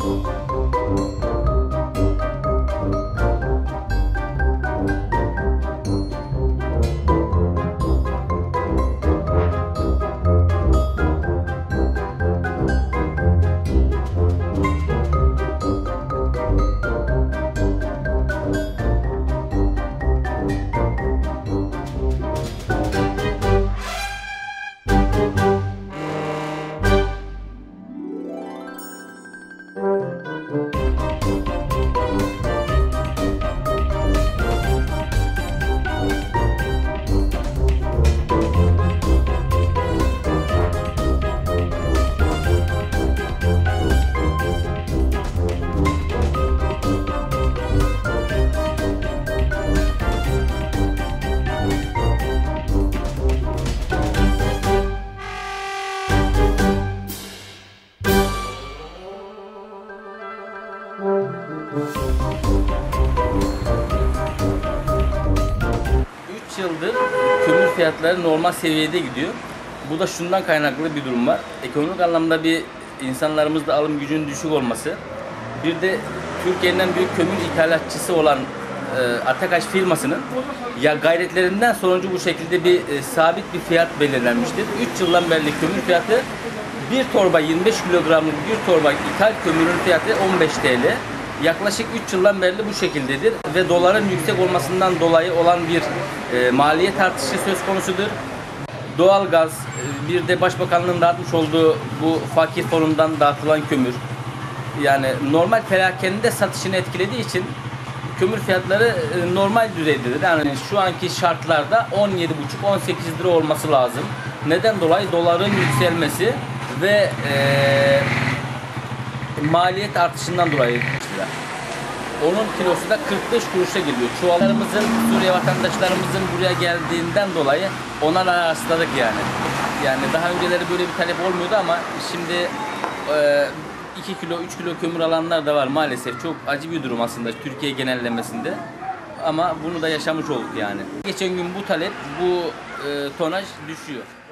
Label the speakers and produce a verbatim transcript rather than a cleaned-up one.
Speaker 1: üç yıldır kömür fiyatları normal seviyede gidiyor. Bu da şundan kaynaklı bir durum var. Ekonomik anlamda bir insanlarımızda alım gücünün düşük olması. Bir de Türkiye'nin en büyük kömür ithalatçısı olan e, Atakaş firmasının ya gayretlerinden sonucu bu şekilde bir e, sabit bir fiyat belirlenmiştir. üç yıldan beri kömür fiyatı bir torba yirmi beş kilogramlık bir torba ithal kömürün fiyatı on beş TL. Yaklaşık üç yıldan beri bu şekildedir ve doların yüksek olmasından dolayı olan bir e, maliyet artışı söz konusudur. Doğalgaz, e, bir de Başbakanlığın dağıtmış olduğu bu fakir fonundan dağıtılan kömür, yani normal perakende satışını etkilediği için kömür fiyatları e, normal düzeydedir. Yani şu anki şartlarda on yedi buçuk on sekiz lira olması lazım. Neden dolayı? Doların yükselmesi ve e, maliyet artışından dolayı. Onun kilosu da kırk beş kuruşa geliyor. Çuvallarımızın, Suriye vatandaşlarımızın buraya geldiğinden dolayı ona da rastladık yani. Yani daha önceleri böyle bir talep olmuyordu ama şimdi e, iki kilo, üç kilo kömür alanlar da var maalesef. Çok acı bir durum aslında Türkiye genellemesinde. Ama bunu da yaşamış olduk yani. Geçen gün bu talep, bu e, tonaj düşüyor.